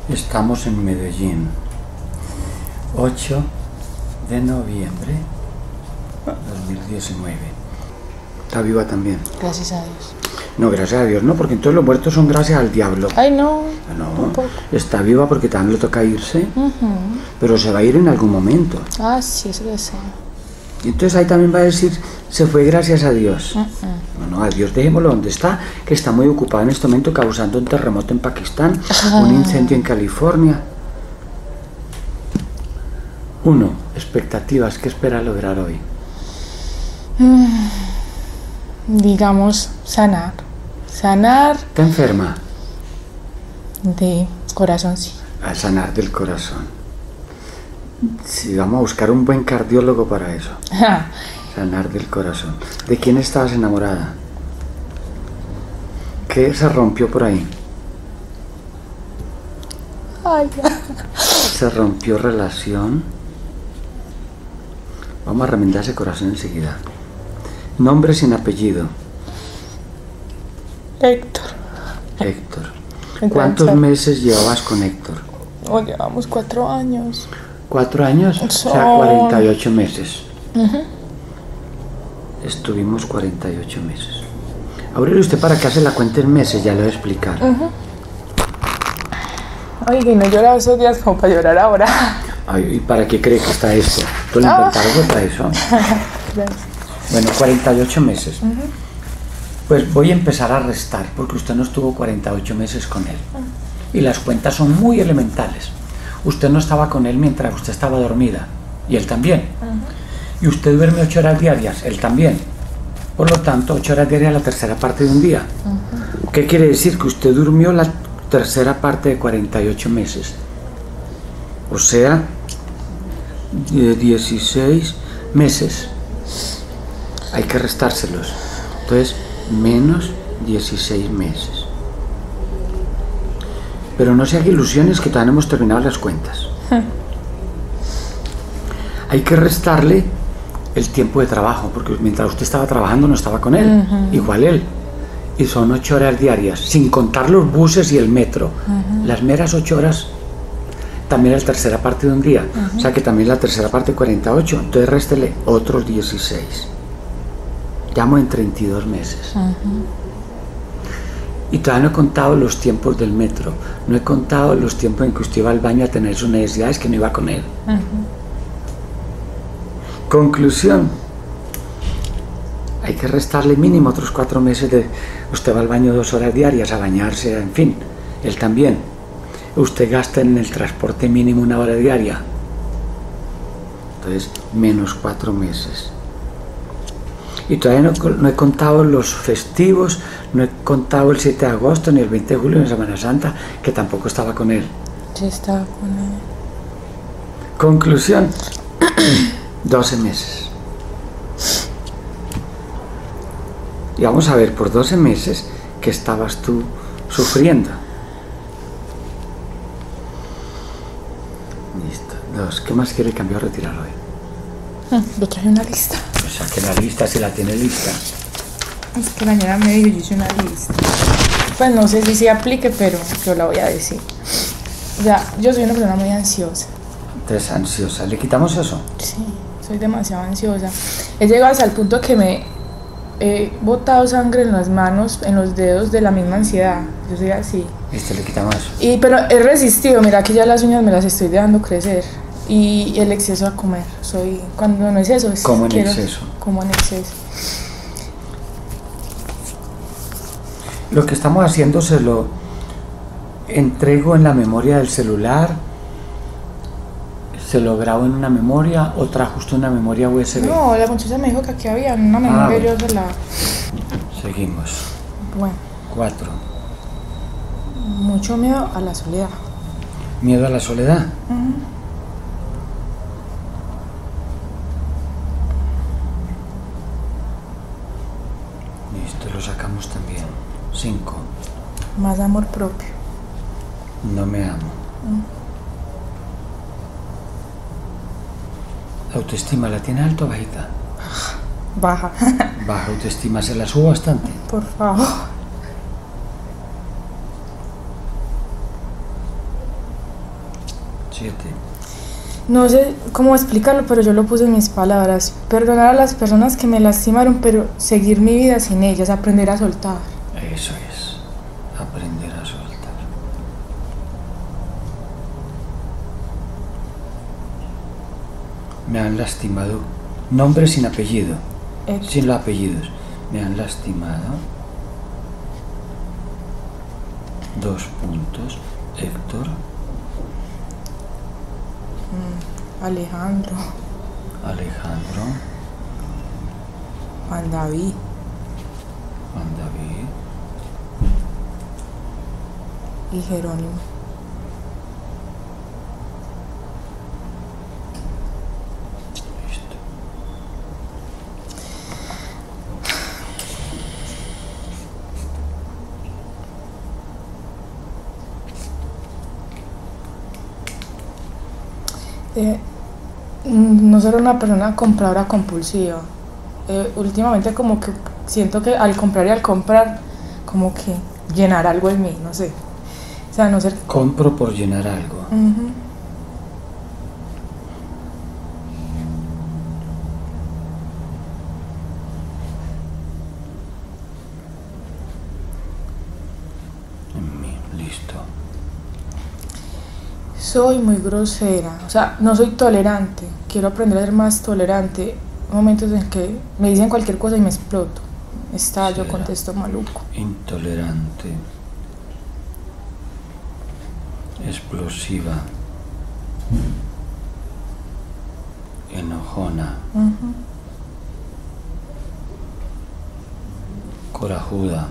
Estamos en Medellín, 8 de noviembre 2019. Está viva también. Gracias a Dios. No, gracias a Dios, no, porque entonces los muertos son gracias al diablo. Ay, no. No, está viva porque también le toca irse, pero se va a ir en algún momento. Ah, sí, eso lo sé. Y entonces ahí también va a decir, se fue gracias a Dios. No, a Dios dejémoslo donde está, que está muy ocupado en este momento causando un terremoto en Pakistán, un incendio en California. 1. Expectativas, ¿qué espera lograr hoy? Digamos, sanar. Sanar ¿Está enferma? de corazón, sí. A sanar del corazón. Sí, vamos a buscar un buen cardiólogo para eso. Sanar del corazón. ¿De quién estabas enamorada? ¿Qué se rompió por ahí? Ay, Se rompió relación. Vamos a remendar ese corazón enseguida. Nombre sin apellido. Héctor. Héctor. ¿Cuántos meses llevabas con Héctor? Oh, llevamos 4 años. 4 años, o sea, 48 meses. Estuvimos 48 meses. Aurelio, ¿usted para qué hace la cuenta en meses? Ya le voy a explicar. Ay, y no lloraba esos días como para llorar ahora. Ay, ¿y para qué cree que está esto? ¿Tú lo inventaron para eso? Gracias. Bueno, 48 meses. Pues voy a empezar a restar, porque usted no estuvo 48 meses con él. Y las cuentas son muy elementales. Usted no estaba con él mientras usted estaba dormida, y él también. Y usted duerme 8 horas diarias, él también. Por lo tanto, 8 horas diarias es la tercera parte de un día. ¿Qué quiere decir? Que usted durmió la tercera parte de 48 meses. O sea, 16 meses. Hay que restárselos. Entonces, menos 16 meses. Pero no se haga ilusiones que todavía no hemos terminado las cuentas. Hay que restarle el tiempo de trabajo, porque mientras usted estaba trabajando no estaba con él, igual él. Y son 8 horas diarias, sin contar los buses y el metro. Las meras 8 horas también es la tercera parte de un día. O sea que también la tercera parte 48. Entonces réstele otros 16. Llamo en 32 meses. Y todavía no he contado los tiempos del metro. No he contado los tiempos en que usted iba al baño a tener sus necesidades, que no iba con él. Conclusión. Hay que restarle mínimo otros 4 meses de... Usted va al baño 2 horas diarias a bañarse, en fin. Él también. Usted gasta en el transporte mínimo 1 hora diaria. Entonces, menos 4 meses. Y todavía no he contado los festivos, no he contado el 7 de agosto, ni el 20 de julio, ni Semana Santa, que tampoco estaba con él. Sí, estaba con él. Conclusión. 12 meses. Y vamos a ver, por 12 meses, ¿qué estabas tú sufriendo? Listo. 2. ¿Qué más quiere cambiar o retirar hoy? Yo traje una lista. O sea, que la lista, si la tiene lista. Es que la señora me dijo, yo hice una lista. Pues no sé si se aplique, pero yo la voy a decir. O sea, yo soy una persona muy ansiosa. Entonces, ansiosa. ¿Le quitamos eso? Sí, soy demasiado ansiosa. He llegado hasta el punto que me he botado sangre en las manos, en los dedos de la misma ansiedad. Yo soy así. Listo, le quitamos eso. Pero he resistido. Mira que ya las uñas me las estoy dejando crecer. Y el exceso a comer. Cuando no es eso, es ¿Cómo en exceso? Como en exceso. Lo que estamos haciendo se lo entrego en la memoria del celular, se lo grabo en una memoria o trajo usted una memoria USB. No, la muchacha me dijo que aquí había una memoria, bueno. yo se la... Seguimos. Bueno. 4. Mucho miedo a la soledad. Miedo a la soledad. Listo, lo sacamos también. 5. Más amor propio. No me amo. ¿Autoestima la tiene alta o bajita? Baja. Baja autoestima, se la subo bastante. Por favor. 7. No sé cómo explicarlo, pero yo lo puse en mis palabras. Perdonar a las personas que me lastimaron, pero seguir mi vida sin ellas, aprender a soltar. Eso es, aprender a soltar. Me han lastimado, nombre sin apellido, sin los apellidos. Me han lastimado. 2 puntos. Héctor. Alejandro. Juan David. Y Jerónimo. Listo. No ser una persona compradora compulsiva. Últimamente como que siento que al comprar y al comprar como que llenar algo en mí, no sé. O sea, no ser... Compro por llenar algo. Listo. Soy muy grosera, o sea, no soy tolerante. Quiero aprender a ser más tolerante. Momentos en que me dicen cualquier cosa y me exploto. Estallo, contesto maluco. Intolerante. Explosiva. Enojona. Corajuda.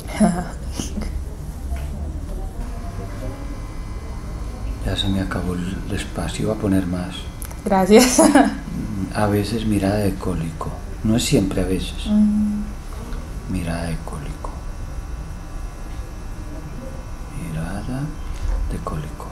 Ya se me acabó el espacio, voy a poner más. Gracias. A veces mirada de cólico. No es siempre, a veces. Mirada de cólico. Mirada de cólico.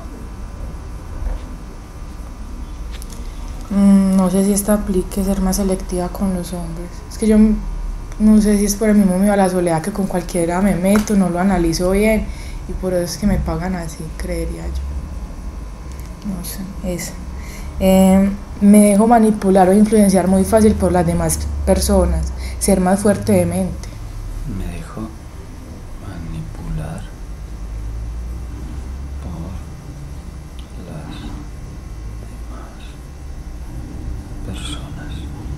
No sé si esta aplique ser más selectiva con los hombres. Es que yo no sé si es por el mismo miedo a la soledad que con cualquiera me meto, no lo analizo bien y por eso es que me pagan así, creería yo. No sé, eso. Me dejo manipular o influenciar muy fácil por las demás personas, ser más fuerte de mente. Me dejo manipular por las demás personas.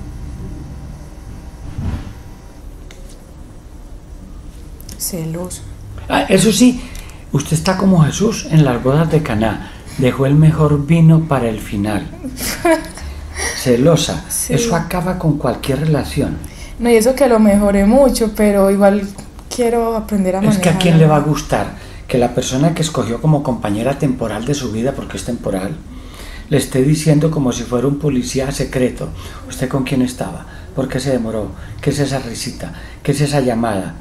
Celoso. Eso sí, usted está como Jesús en las bodas de Caná. Dejó el mejor vino para el final. Celosa. Sí. Eso acaba con cualquier relación. No, y eso que lo mejoré mucho, pero igual quiero aprender a manejar. Es que a quién le va a gustar que la persona que escogió como compañera temporal de su vida, porque es temporal, le esté diciendo como si fuera un policía secreto: ¿usted con quién estaba? ¿Por qué se demoró? ¿Qué es esa risita? ¿Qué es esa llamada?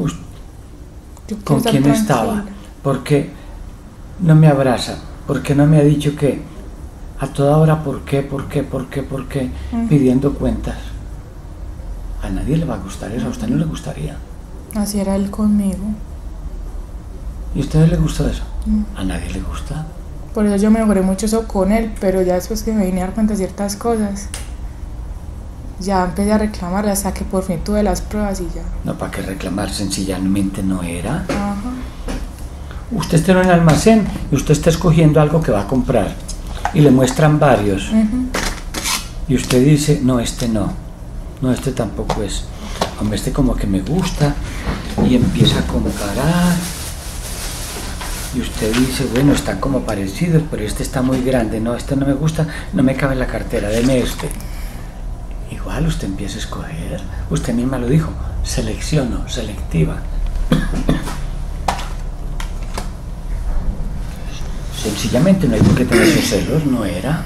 ¿Con quién estaba? ¿Por qué no me abraza? ¿Por qué no me ha dicho que a toda hora por qué? Pidiendo cuentas. A nadie le va a gustar eso, a usted no le gustaría. Así era él conmigo. ¿Y a ustedes les gustó eso? A nadie le gusta. Por eso yo mejoré mucho eso con él, pero ya después que me vine a dar cuenta de ciertas cosas, ya empecé a reclamar hasta que por fin tuve las pruebas y ya. No, ¿para qué reclamar? Sencillamente no era. Ajá. Usted está en un almacén y usted está escogiendo algo que va a comprar y le muestran varios y usted dice: no, este no, este tampoco es, hombre, este como que me gusta, y empieza a comparar y usted dice: bueno, están como parecidos, pero este está muy grande, no, este no me gusta, no me cabe en la cartera, deme este. Igual usted empieza a escoger, usted misma lo dijo, selecciono, selectiva. Sencillamente no hay por qué tener esos celos, no era.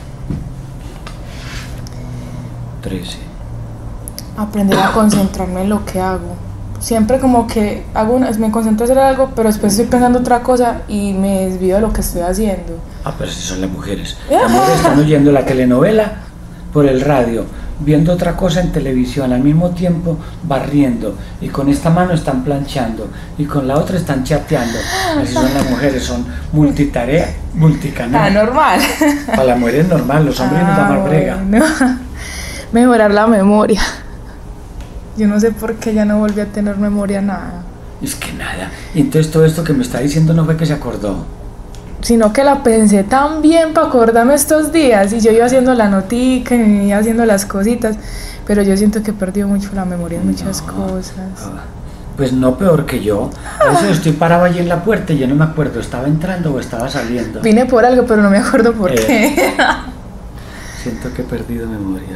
13. Aprender a concentrarme en lo que hago. Siempre como que me concentro en hacer algo, pero después estoy pensando otra cosa y me desvío de lo que estoy haciendo. Pero si son las mujeres. Las mujeres están oyendo la telenovela por el radio, viendo otra cosa en televisión, al mismo tiempo barriendo, y con esta mano están planchando, y con la otra están chateando. Así son las mujeres, son multitarea, multicanal. Normal. Para las mujeres es normal, los hombres nos da más brega. Bueno. Mejorar la memoria. Yo no sé por qué ya no volví a tener memoria nada. Es que nada. Y entonces todo esto que me está diciendo no fue que se acordó. Sino que la pensé tan bien para acordarme estos días. Y yo iba haciendo la notica y iba haciendo las cositas. Pero yo siento que he perdido mucho la memoria en muchas cosas. Pues no peor que yo. A veces estoy parado allí en la puerta y yo no me acuerdo. ¿Estaba entrando o estaba saliendo? Vine por algo, pero no me acuerdo por qué. Siento que he perdido memoria.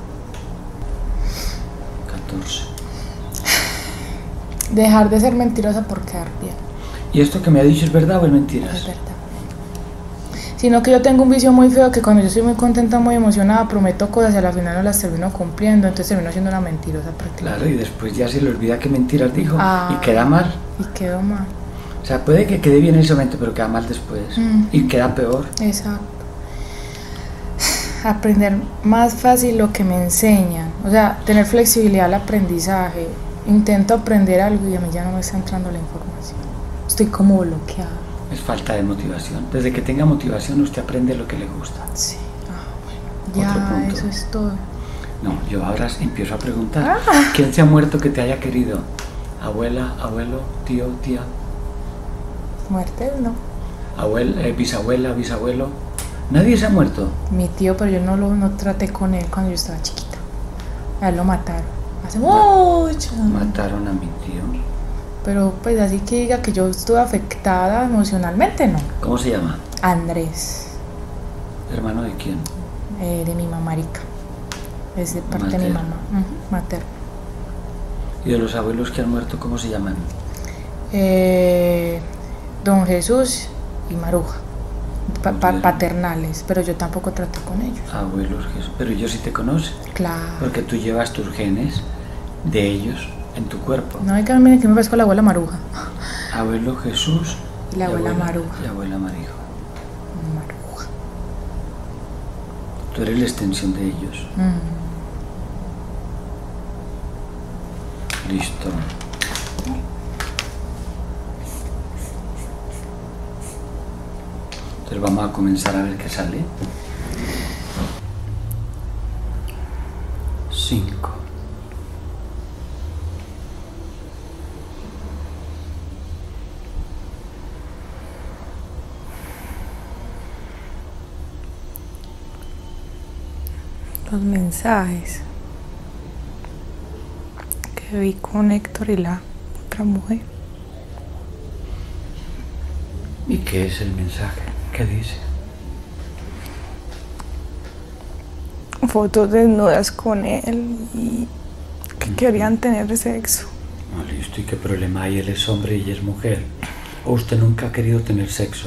14. Dejar de ser mentirosa por quedar bien. ¿Y esto que me ha dicho es verdad o es mentira? Es verdad. Sino que yo tengo un vicio muy feo que cuando yo estoy muy contenta, muy emocionada, prometo cosas y a la final no las termino cumpliendo, entonces termino siendo una mentirosa prácticamente. Claro, y después ya se le olvida qué mentiras dijo y queda mal. Y quedó mal. O sea, puede que quede bien en ese momento, pero queda mal después. Y queda peor. Exacto. Aprender más fácil lo que me enseñan. O sea, tener flexibilidad al aprendizaje. Intento aprender algo y a mí ya no me está entrando la información. Estoy como bloqueada. Es falta de motivación. Desde que tenga motivación usted aprende lo que le gusta. Sí. Bueno. Ya, eso es todo. No, yo ahora empiezo a preguntar. ¿Quién se ha muerto que te haya querido? ¿Abuela, abuelo, tío, tía? Muertes, no. Bisabuela, bisabuelo. ¿Nadie se ha muerto? Mi tío, pero yo no traté con él cuando yo estaba chiquita. A él lo mataron. Hace mucho. Mataron a mi tío. Pero pues así que diga que yo estuve afectada emocionalmente, no. ¿Cómo se llama? Andrés. ¿Hermano de quién? De mi mamarica. Es de parte de mi mamá, materna. ¿Y de los abuelos que han muerto, cómo se llaman? Don Jesús y Maruja. Paternales, pero yo tampoco traté con ellos. Abuelos Jesús, pero ellos sí te conocen. Claro. Porque tú llevas tus genes de ellos en tu cuerpo. No, hay que me parezco a la abuela Maruja. Abuelo Jesús y la abuela Maruja. Y abuela Maruja. Tú eres la extensión de ellos. Listo. Entonces vamos a comenzar a ver qué sale. 5. Los mensajes que vi con Héctor y la otra mujer. ¿Y qué es el mensaje? ¿Qué dice? Fotos desnudas con él y que querían tener sexo. Ah, listo. ¿Y qué problema hay? Él es hombre y ella es mujer. ¿O usted nunca ha querido tener sexo?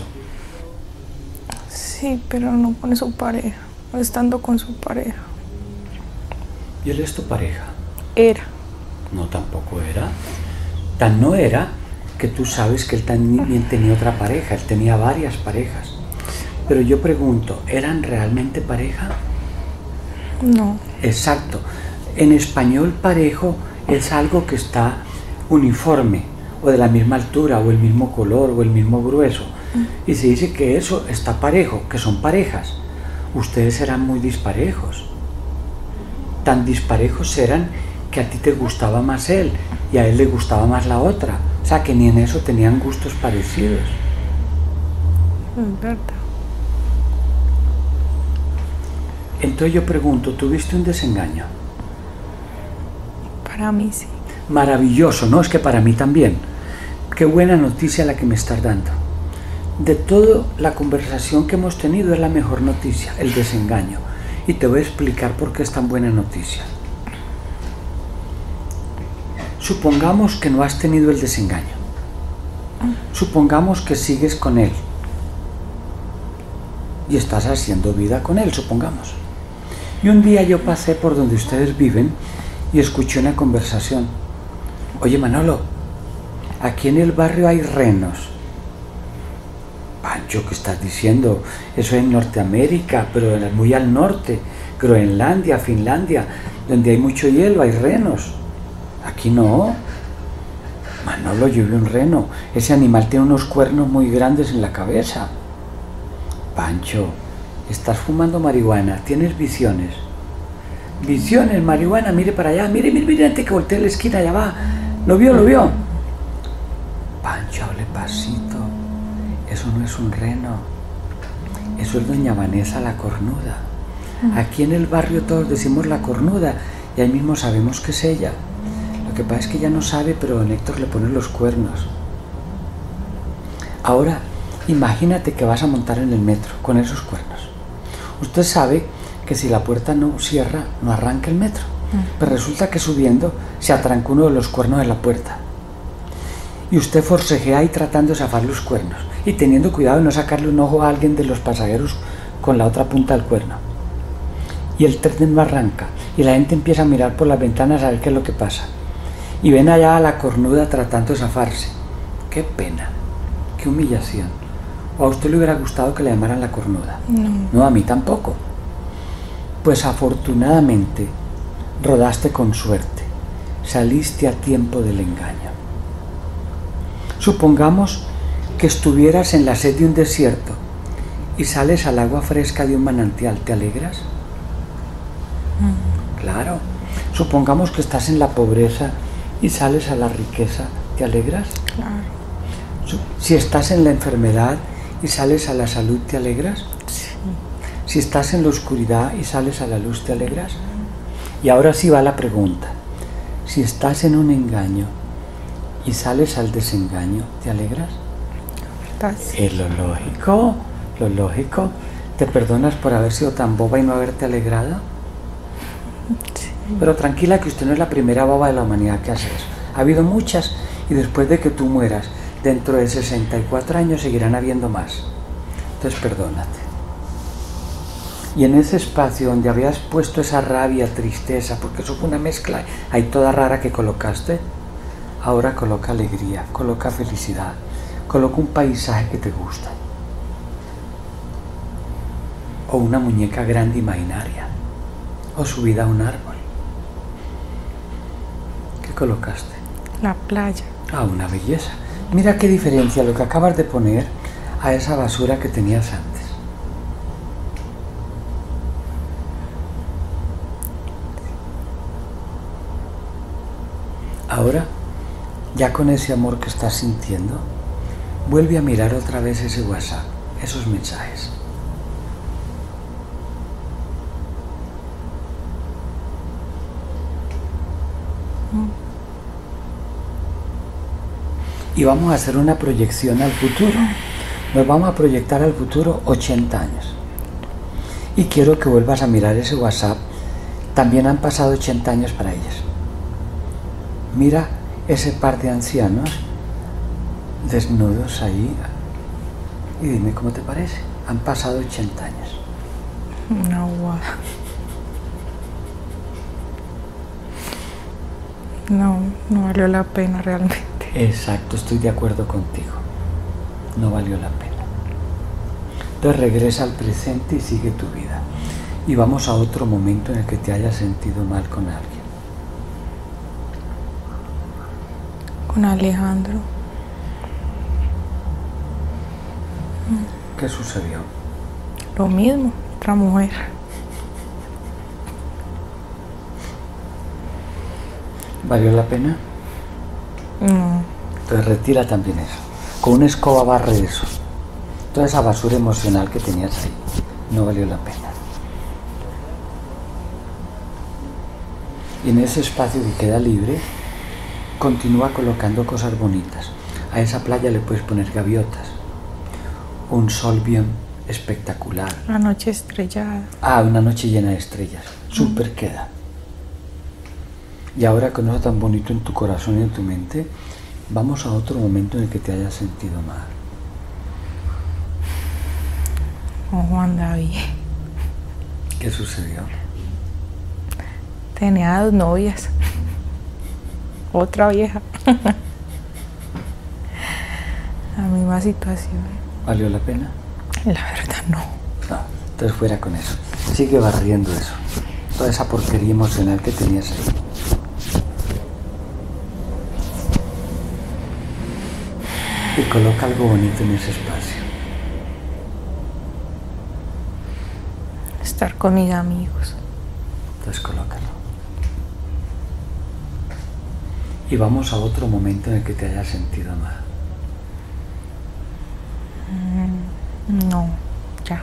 Sí, pero no con su pareja, o estando con su pareja. ¿Y él es tu pareja? Era. No, tampoco era. Tan no era que tú sabes que él también tenía otra pareja. Él tenía varias parejas. Pero yo pregunto, ¿eran realmente pareja? No. Exacto. En español parejo es algo que está uniforme, o de la misma altura, o el mismo color, o el mismo grueso. Y se dice que eso está parejo, que son parejas. Ustedes eran muy disparejos. Tan disparejos eran que a ti te gustaba más él y a él le gustaba más la otra. O sea, que ni en eso tenían gustos parecidos. Es verdad. Entonces yo pregunto, ¿tuviste un desengaño? Para mí sí. Maravilloso, ¿no? Es que para mí también. Qué buena noticia la que me estás dando. De toda la conversación que hemos tenido es la mejor noticia, el desengaño. Y te voy a explicar por qué es tan buena noticia. Supongamos que no has tenido el desengaño. Supongamos que sigues con él. Y estás haciendo vida con él, supongamos. Y un día yo pasé por donde ustedes viven y escuché una conversación. Oye, Manolo, aquí en el barrio hay renos. Pancho, ¿qué estás diciendo? Eso es en Norteamérica, pero muy al norte. Groenlandia, Finlandia, donde hay mucho hielo, hay renos. Aquí no. Manolo, yo vi un reno. Ese animal tiene unos cuernos muy grandes en la cabeza. Pancho, estás fumando marihuana, tienes visiones. Visiones, marihuana, mire para allá, mire, antes que voltee a la esquina, allá va. ¿Lo vio? Pancho, hable pasito. Eso no es un reno. Eso es doña Vanessa la cornuda. Aquí en el barrio todos decimos la cornuda y ahí mismo sabemos que es ella. Lo que pasa es que ella no sabe, pero don Héctor le pone los cuernos. Ahora, imagínate que vas a montar en el metro con esos cuernos. Usted sabe que si la puerta no cierra, no arranca el metro. Pero resulta que subiendo se atranca uno de los cuernos de la puerta. Y usted forcejea ahí tratando de zafar los cuernos y teniendo cuidado de no sacarle un ojo a alguien de los pasajeros con la otra punta del cuerno. Y el tren no arranca y la gente empieza a mirar por las ventanas a ver qué es lo que pasa. Y ven allá a la cornuda tratando de zafarse. ¡Qué pena! ¡Qué humillación! ¿O a usted le hubiera gustado que le llamaran la cornuda? No. No, a mí tampoco. Pues afortunadamente rodaste con suerte. Saliste a tiempo del engaño. Supongamos que estuvieras en la sed de un desierto y sales al agua fresca de un manantial. ¿Te alegras? Claro. Supongamos que estás en la pobreza y sales a la riqueza. ¿Te alegras? Claro. Si estás en la enfermedad y sales a la salud, ¿te alegras? Sí. Si estás en la oscuridad y sales a la luz, ¿te alegras? Y ahora sí va la pregunta. Si estás en un engaño y sales al desengaño, ¿te alegras? Sí. Es lo lógico. ¿Te perdonas por haber sido tan boba y no haberte alegrado? Sí. Pero tranquila que usted no es la primera boba de la humanidad que hace eso. Ha habido muchas y después de que tú mueras, dentro de 64 años seguirán habiendo más. Entonces perdónate. Y en ese espacio donde habías puesto esa rabia, tristeza, porque eso fue una mezcla ahí toda rara que colocaste, ahora coloca alegría, coloca felicidad, coloca un paisaje que te gusta. O una muñeca grande imaginaria, o subida a un árbol. ¿Qué colocaste? La playa. Ah, una belleza. Mira qué diferencia lo que acabas de poner a esa basura que tenías antes. Ahora, ya con ese amor que estás sintiendo, vuelve a mirar otra vez ese WhatsApp, esos mensajes. Y vamos a hacer una proyección al futuro. Nos vamos a proyectar al futuro 80 años. Y quiero que vuelvas a mirar ese WhatsApp. También han pasado 80 años para ellas. Mira ese par de ancianos desnudos ahí y dime cómo te parece. Han pasado 80 años. No, guau. No valió la pena realmente. Exacto, estoy de acuerdo contigo. No valió la pena. Entonces regresa al presente y sigue tu vida. Y vamos a otro momento en el que te hayas sentido mal con alguien. Con Alejandro. ¿Qué sucedió? Lo mismo, otra mujer. ¿Valió la pena? No. Entonces retira también eso. Con una escoba barre eso. Toda esa basura emocional que tenías ahí. No valió la pena. Y en ese espacio que queda libre, continúa colocando cosas bonitas. A esa playa le puedes poner gaviotas. Un sol bien espectacular. La noche estrellada. Ah, una noche llena de estrellas. Súper queda. Y ahora con eso tan bonito en tu corazón y en tu mente, vamos a otro momento en el que te hayas sentido mal. Con Juan David. ¿Qué sucedió? Tenía 2 novias. Otra vieja. La misma situación. ¿Valió la pena? La verdad no. No. Entonces fuera con eso. Sigue barriendo eso. Toda esa porquería emocional que tenías ahí. Y coloca algo bonito en ese espacio. Estar con mis amigos. Entonces colócalo. Y vamos a otro momento en el que te hayas sentido mal. No, ya.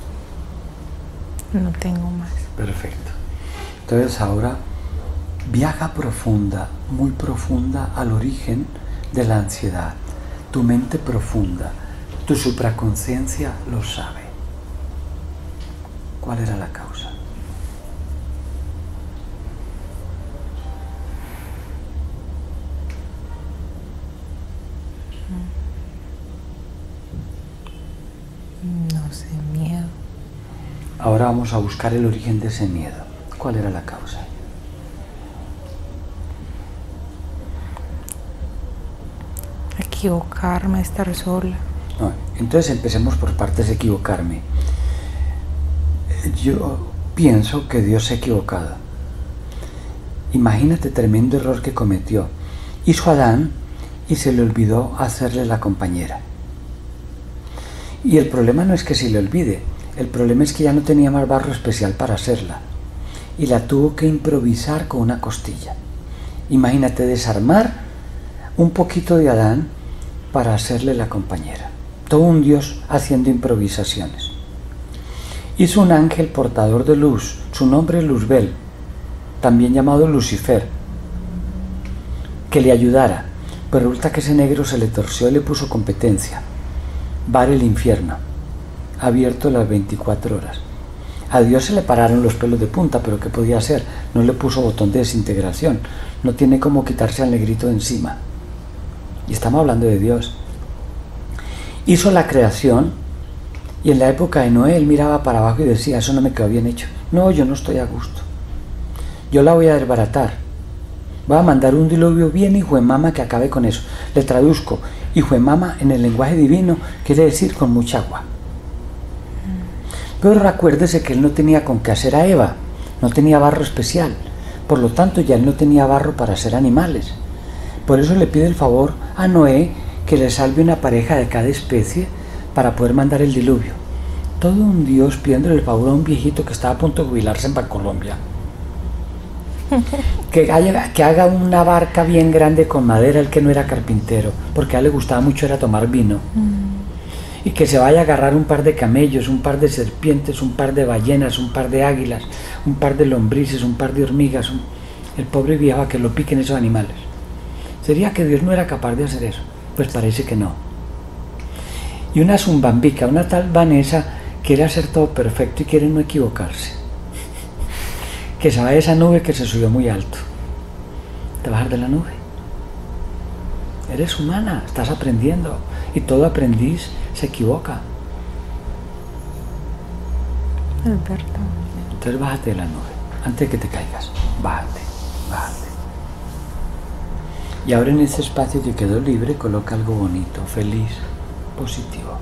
No tengo más. Perfecto. Entonces ahora viaja profunda, muy profunda al origen de la ansiedad. Tu mente profunda, tu supraconciencia lo sabe. ¿Cuál era la causa? No sé, miedo. Ahora vamos a buscar el origen de ese miedo. ¿Cuál era la causa? Equivocarme, estar sola. No, entonces empecemos por partes de equivocarme. Yo pienso que Dios se ha equivocado. Imagínate tremendo error que cometió. Hizo a Adán y se le olvidó hacerle la compañera. Y el problema no es que se le olvide, el problema es que ya no tenía más barro especial para hacerla. Y la tuvo que improvisar con una costilla. Imagínate desarmar un poquito de Adán para hacerle la compañera. Todo un Dios haciendo improvisaciones. Hizo un ángel portador de luz, su nombre es Luzbel, también llamado Lucifer, que le ayudara. Pero resulta que ese negro se le torció y le puso competencia. Var el infierno, abierto las 24 horas. A Dios se le pararon los pelos de punta, pero ¿qué podía hacer? No le puso botón de desintegración, no tiene cómo quitarse al negrito de encima. Y estamos hablando de Dios. Hizo la creación. Y en la época de Noé, él miraba para abajo y decía, eso no me quedó bien hecho. No, yo no estoy a gusto. Yo la voy a desbaratar. Voy a mandar un diluvio bien hijo de mama que acabe con eso. Le traduzco, hijo de mama en el lenguaje divino quiere decir con mucha agua. Pero recuérdese que él no tenía con qué hacer a Eva. No tenía barro especial. Por lo tanto, ya él no tenía barro para hacer animales. Por eso le pide el favor a Noé que le salve una pareja de cada especie para poder mandar el diluvio. Todo un Dios pidiéndole el favor a un viejito que estaba a punto de jubilarse en Bancolombia. Que haga una barca bien grande con madera, el que no era carpintero, porque a él le gustaba mucho era tomar vino. Y que se vaya a agarrar un par de camellos, un par de serpientes, un par de ballenas, un par de águilas, un par de lombrices, un par de hormigas, el pobre viejo a que lo piquen esos animales. ¿Sería que Dios no era capaz de hacer eso? Pues parece que no. Y una zumbambica, una tal Vanessa, quiere hacer todo perfecto y quiere no equivocarse. Que se vaya esa nube que se subió muy alto. ¿Te bajar de la nube? Eres humana, estás aprendiendo. Y todo aprendiz se equivoca. Es verdad. Entonces bájate de la nube, antes de que te caigas. Bájate, bájate. Y ahora en ese espacio que quedó libre, coloca algo bonito, feliz, positivo.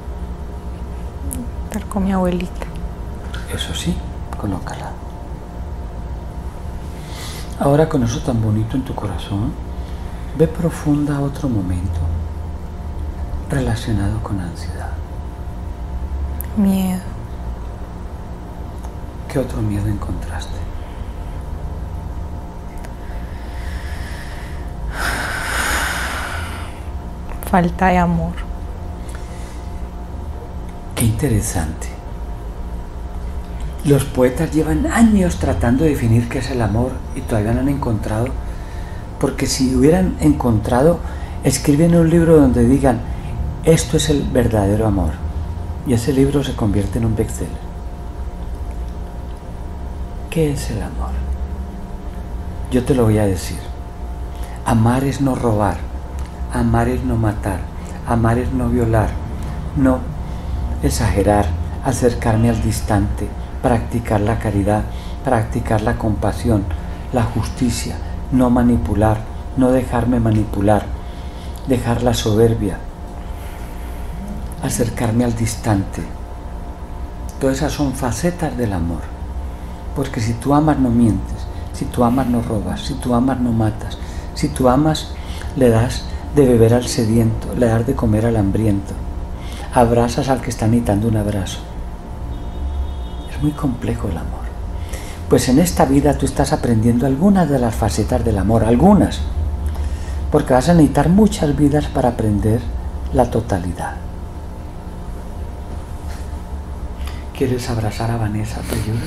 Estar con mi abuelita. Eso sí, colócala. Ahora con eso tan bonito en tu corazón, ve profunda a otro momento relacionado con ansiedad. Miedo. ¿Qué otro miedo encontraste? Falta de amor. Qué interesante. Los poetas llevan años tratando de definir qué es el amor y todavía no han encontrado, porque si hubieran encontrado, escriben un libro donde digan, esto es el verdadero amor, y ese libro se convierte en un bestseller. ¿Qué es el amor? Yo te lo voy a decir. Amar es no robar, amar es no matar, amar es no violar, no exagerar, acercarme al distante, practicar la caridad, practicar la compasión, la justicia, no manipular, no dejarme manipular, dejar la soberbia, acercarme al distante, Todas esas son facetas del amor. Porque si tú amas no mientes, si tú amas no robas, si tú amas no matas, si tú amas le das de beber al sediento, le das de comer al hambriento, abrazas al que está necesitando un abrazo. Es muy complejo el amor. Pues en esta vida tú estás aprendiendo algunas de las facetas del amor, algunas, porque vas a necesitar muchas vidas para aprender la totalidad. ¿Quieres abrazar a Vanessa? ¿Te ayuda?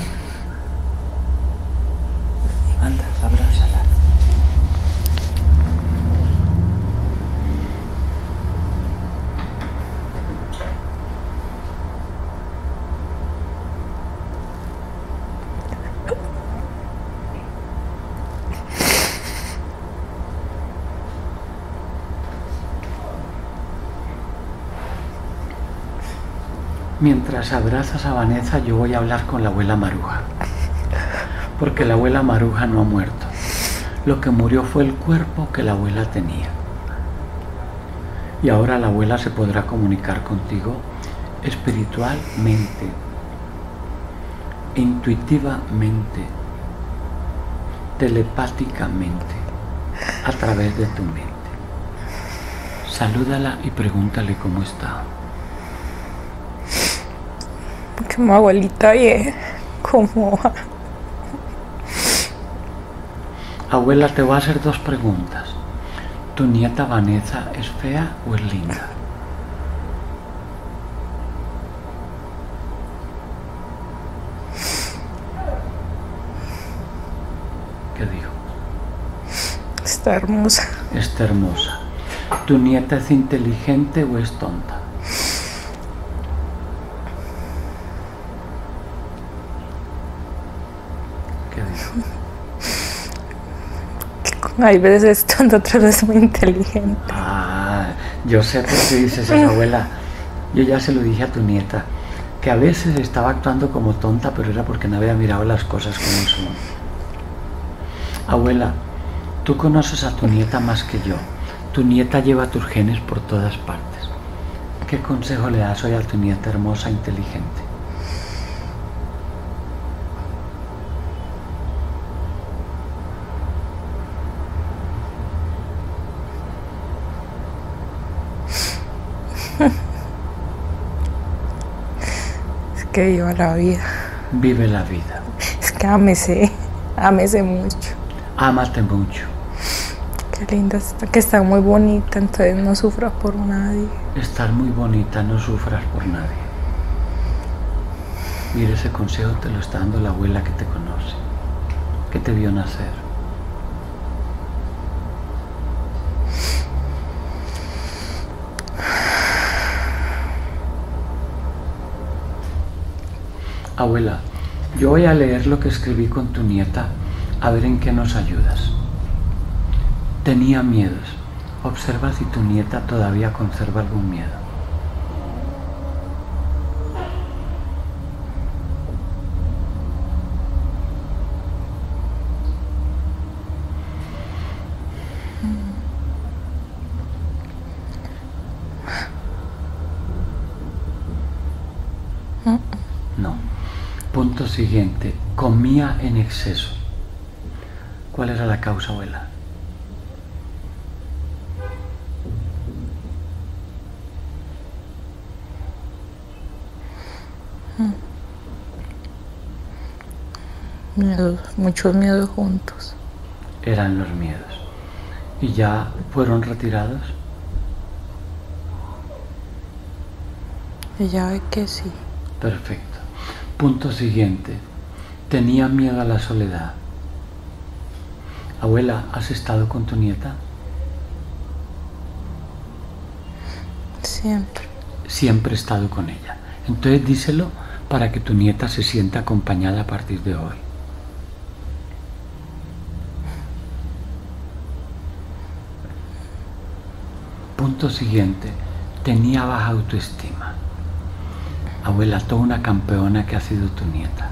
Anda, abrázala. Mientras abrazas a Vanessa, yo voy a hablar con la abuela Maruja. Porque la abuela Maruja no ha muerto. Lo que murió fue el cuerpo que la abuela tenía. Y ahora la abuela se podrá comunicar contigo espiritualmente, intuitivamente, telepáticamente, a través de tu mente. Salúdala y pregúntale cómo está. Como abuelita vieja, ¿cómo va? Abuela, te voy a hacer dos preguntas. ¿Tu nieta Vanessa es fea o es linda? ¿Qué dijo? Está hermosa. Está hermosa. ¿Tu nieta es inteligente o es tonta? ¿Qué dijo? Hay veces es tonta, otras veces muy inteligente. Ah, yo sé por qué dices eso, abuela. Yo ya se lo dije a tu nieta, que a veces estaba actuando como tonta, pero era porque no había mirado las cosas como son. Abuela, tú conoces a tu nieta más que yo. Tu nieta lleva tus genes por todas partes. ¿Qué consejo le das hoy a tu nieta hermosa e inteligente? Es que viva la vida. Vive la vida. Es que ámese mucho. Ámate mucho. Qué linda está, que está muy bonita, entonces no sufras por nadie. Estás muy bonita, no sufras por nadie. Mira, ese consejo te lo está dando la abuela que te conoce, que te vio nacer. Abuela, yo voy a leer lo que escribí con tu nieta, a ver en qué nos ayudas. Tenía miedos. Observa si tu nieta todavía conserva algún miedo. No. Punto siguiente. Comía en exceso. ¿Cuál era la causa, abuela? Miedos, muchos miedos juntos. Eran los miedos. ¿Y ya fueron retirados? Ella ve que sí. Perfecto. Punto siguiente. Tenía miedo a la soledad. Abuela, ¿has estado con tu nieta? Siempre. Siempre he estado con ella. Entonces díselo para que tu nieta se sienta acompañada a partir de hoy. Punto siguiente. Tenía baja autoestima. Abuela, toda una campeona que ha sido tu nieta.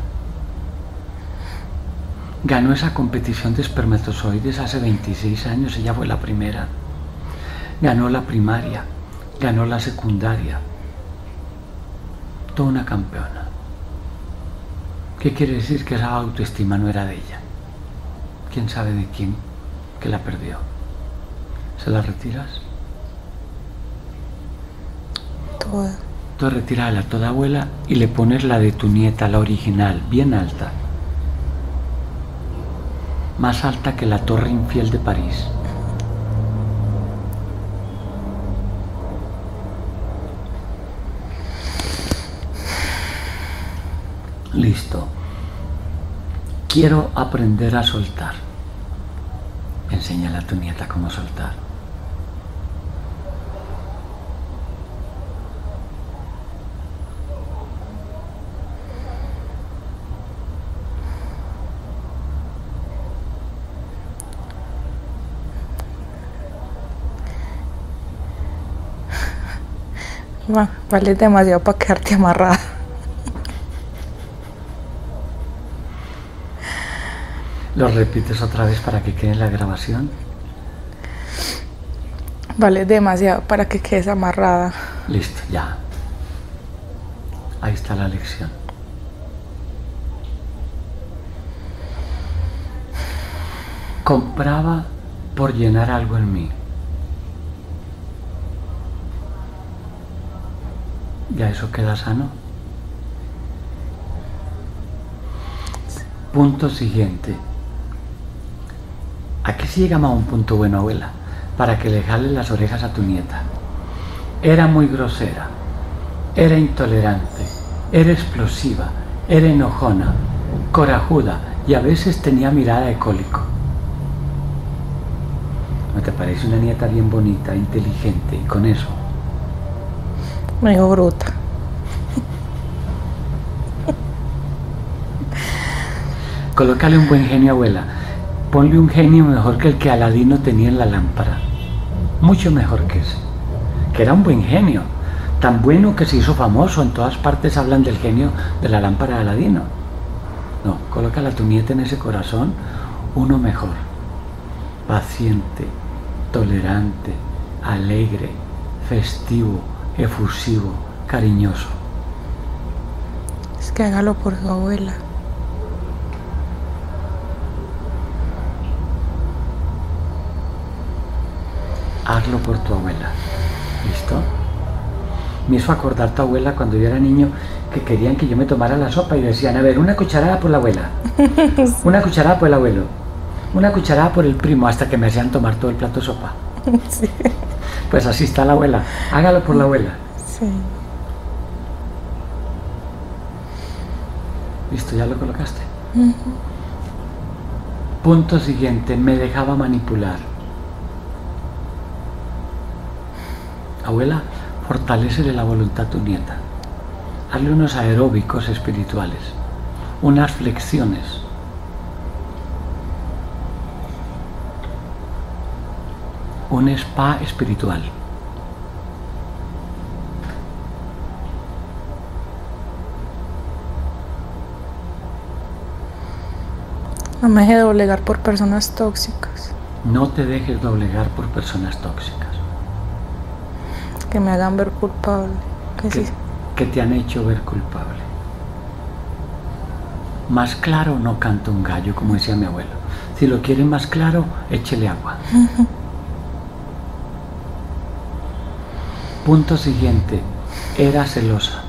Ganó esa competición de espermatozoides hace 26 años, ella fue la primera. Ganó la primaria, ganó la secundaria. Toda una campeona. ¿Qué quiere decir? Que esa autoestima no era de ella. ¿Quién sabe de quién que la perdió? ¿Se la retiras? Toda. Entonces retírala toda, abuela, y le pones la de tu nieta, la original, bien alta. Más alta que la Torre Eiffel de París. Listo. Quiero aprender a soltar. Enséñale a tu nieta cómo soltar. Vale demasiado para quedarte amarrada. ¿Lo repites otra vez para que quede en la grabación? Vale demasiado para que quedes amarrada. Listo, ya. Ahí está la lección. Compraba por llenar algo en mí. ¿Ya eso queda sano? Punto siguiente. Aquí sí llegamos a un punto bueno, abuela, para que le jales las orejas a tu nieta. Era muy grosera, era intolerante, era explosiva, era enojona, corajuda y a veces tenía mirada de cólico. ¿No te parece una nieta bien bonita, inteligente y con eso? Me dijo bruta. Colócale un buen genio, abuela. Ponle un genio mejor que el que Aladino tenía en la lámpara. Mucho mejor que ese. Que era un buen genio. Tan bueno que se hizo famoso. En todas partes hablan del genio de la lámpara de Aladino. No, colócale a tu nieta en ese corazón uno mejor. Paciente, tolerante, alegre, festivo, efusivo, cariñoso. Es que hágalo por su abuela. Hazlo por tu abuela. ¿Listo? Me hizo acordar tu abuela cuando yo era niño, que querían que yo me tomara la sopa y decían, a ver, una cucharada por la abuela, una cucharada por el abuelo, una cucharada por el primo, hasta que me hacían tomar todo el plato de sopa. Sí. Pues así está la abuela. Hágalo por la abuela. Sí. ¿Listo? ¿Ya lo colocaste? Punto siguiente. Me dejaba manipular. Abuela, fortalécele la voluntad a tu nieta. Hazle unos aeróbicos espirituales, unas flexiones. Un spa espiritual. No me deje doblegar por personas tóxicas. No te dejes doblegar por personas tóxicas. Que me hagan ver culpable. Que te han hecho ver culpable. Más claro no canta un gallo, como decía mi abuelo. Si lo quiere más claro, échele agua. Punto siguiente. Era celosa.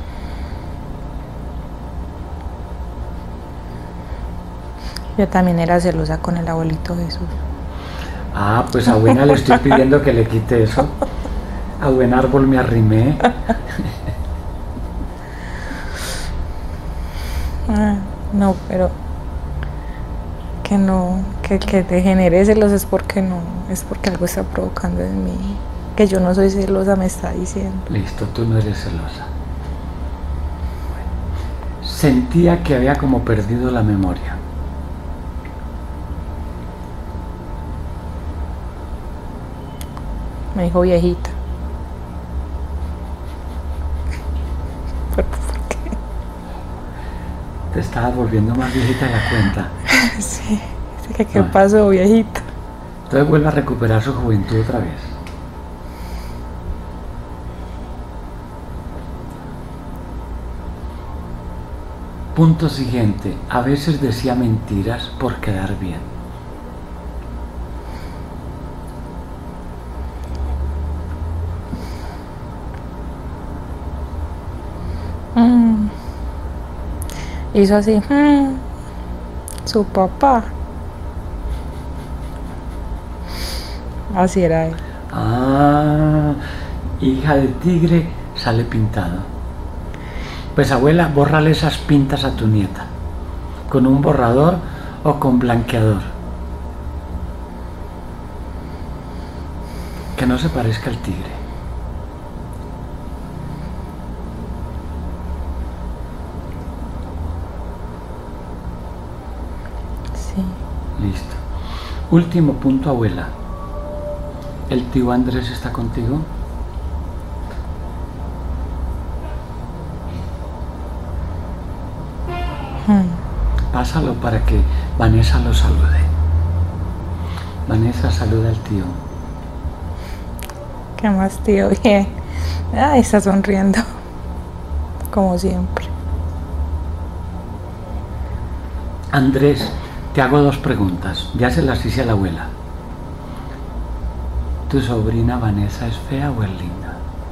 Yo también era celosa con el abuelito Jesús. Ah, pues a buena le estoy pidiendo que le quite eso. A buen árbol me arrimé. No, pero que no, que te genere celos es porque no, es porque algo está provocando en mí. Que yo no soy celosa, me está diciendo. Listo, tú no eres celosa. Sentía que había como perdido la memoria. Me dijo viejita. ¿Por qué? Te estabas volviendo más viejita de la cuenta. Sí, ¿qué pasó, viejita? Entonces vuelve a recuperar su juventud otra vez. Punto siguiente, a veces decía mentiras por quedar bien. Hizo así, su papá. Así era él. Ah, hija de tigre sale pintado. Pues abuela, bórrale esas pintas a tu nieta, con un borrador o con blanqueador. Que no se parezca al tigre. Sí. Listo. Último punto, abuela. ¿El tío Andrés está contigo? Pásalo para que Vanessa lo salude. Vanessa, saluda al tío. ¿Qué más, tío? Bien. Ay, está sonriendo. Como siempre. Andrés, te hago 2 preguntas. Ya se las hice a la abuela. ¿Tu sobrina Vanessa es fea o es linda?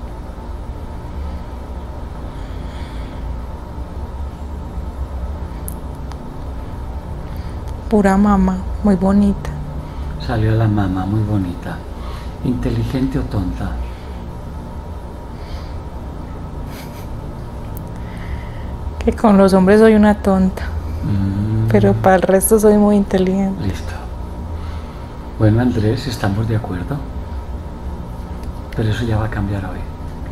Pura mamá, muy bonita. Salió la mamá muy bonita. ¿Inteligente o tonta? Que con los hombres soy una tonta. Pero para el resto soy muy inteligente. Listo. Bueno, Andrés, estamos de acuerdo. Pero eso ya va a cambiar hoy.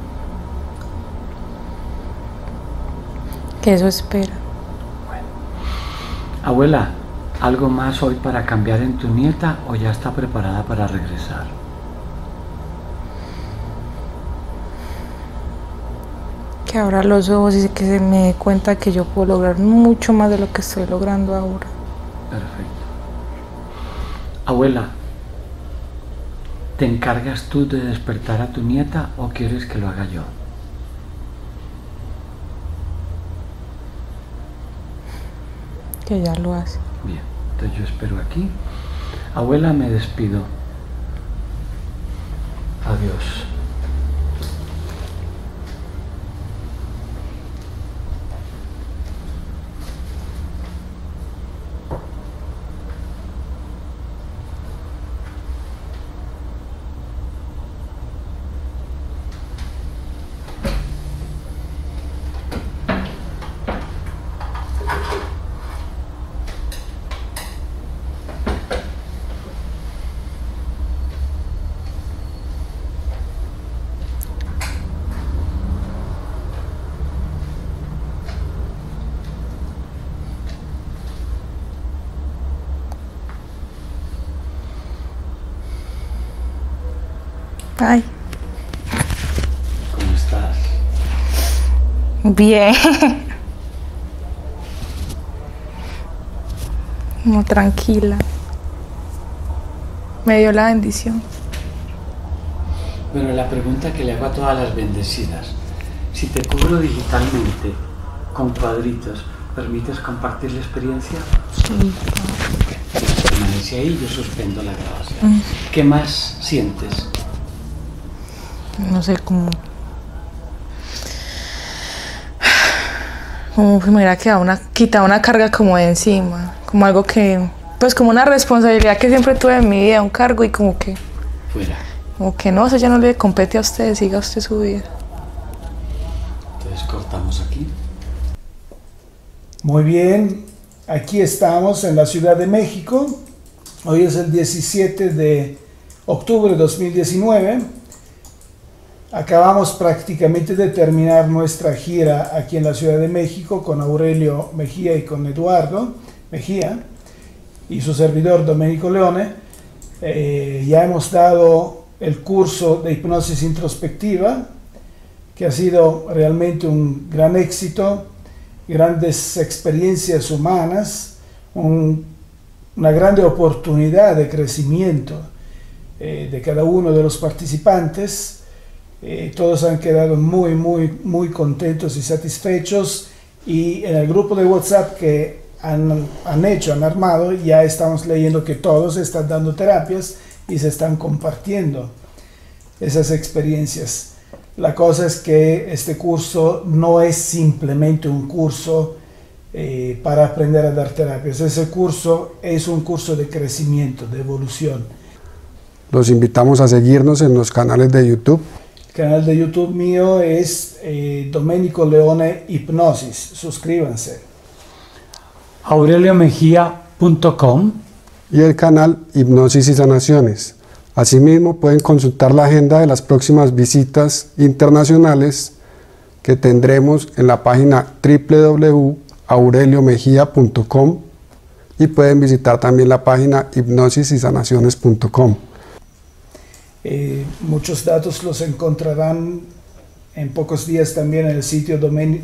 Que eso espera. Bueno. Abuela, ¿algo más hoy para cambiar en tu nieta o ya está preparada para regresar? Que abra los ojos y que se me dé cuenta que yo puedo lograr mucho más de lo que estoy logrando ahora. Perfecto. Abuela, ¿te encargas tú de despertar a tu nieta o quieres que lo haga yo? Que ya lo hace. Bien, entonces yo espero aquí. Abuela, me despido. Adiós. Ay. ¿Cómo estás? Bien. No, tranquila. Me dio la bendición. Bueno, la pregunta que le hago a todas las bendecidas. Si te cubro digitalmente con cuadritos, ¿permites compartir la experiencia? Sí. Permanece ahí, yo suspendo la grabación. ¿Qué más sientes? No sé, como si me hubiera quitado una carga como de encima, como algo que, pues como una responsabilidad que siempre tuve en mi vida, un cargo y como que Fuera. Como que no, eso ya no le compete a usted, siga usted su vida. Entonces cortamos aquí. Muy bien, aquí estamos en la Ciudad de México. Hoy es el 17 de octubre de 2019. Acabamos prácticamente de terminar nuestra gira aquí en la Ciudad de México con Aurelio Mejía y con Eduardo Mejía y su servidor Domenico Leone. Ya hemos dado el curso de hipnosis introspectiva, que ha sido realmente un gran éxito, grandes experiencias humanas, una grande oportunidad de crecimiento de cada uno de los participantes. Todos han quedado muy contentos y satisfechos, Y en el grupo de WhatsApp que han armado, ya estamos leyendo que todos están dando terapias y se están compartiendo esas experiencias. La cosa es que este curso no es simplemente un curso para aprender a dar terapias. Ese curso es un curso de crecimiento, de evolución. Los invitamos a seguirnos en los canales de YouTube. El canal de YouTube mío es Domenico Leone Hipnosis. Suscríbanse. aureliomejia.com Y el canal Hipnosis y Sanaciones. Asimismo, pueden consultar la agenda de las próximas visitas internacionales que tendremos en la página www.aureliomejia.com y pueden visitar también la página hipnosisysanaciones.com. Muchos datos los encontrarán en pocos días también en el sitio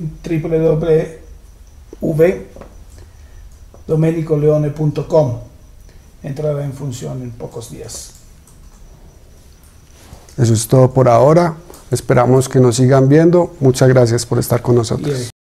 www.domenicoleone.com. Entrará en función en pocos días. Eso es todo por ahora. Esperamos que nos sigan viendo. Muchas gracias por estar con nosotros.